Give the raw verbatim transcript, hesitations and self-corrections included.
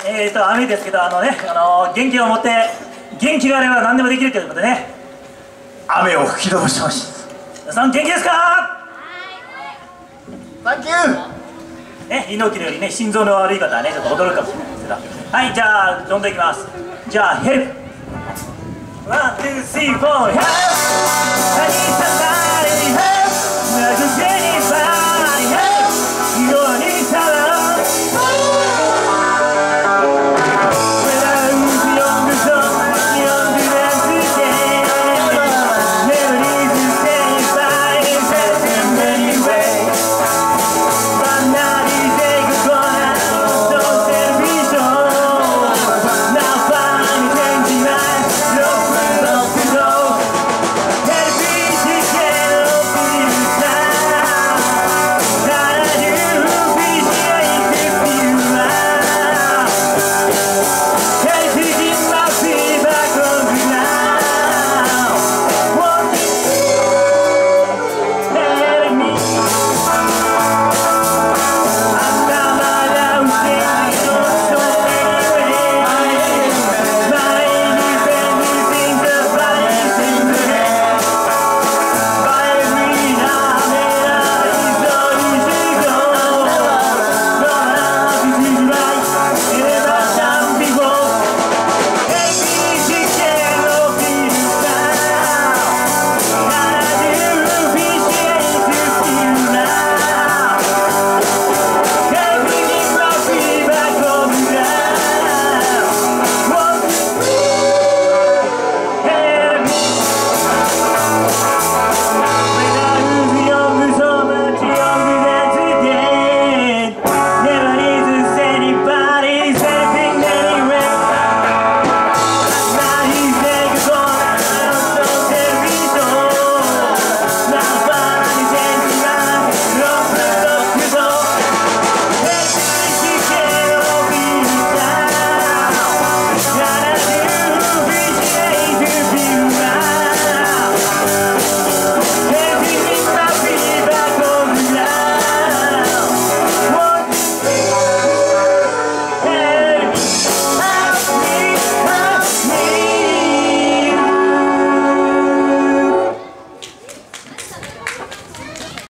えーと雨ですけど、あのね、あの元気を持って、元気があれば何でもできるということでね、雨を吹き飛ばしてほしい。皆さん元気ですか？サンキュー。ね、猪木のよりね、心臓の悪い方はね、ちょっと驚くかもしれないですけど、はい、じゃあどんどんいきます。じゃあヘルプワン、ツー、スリー、フォー、ヘルプ。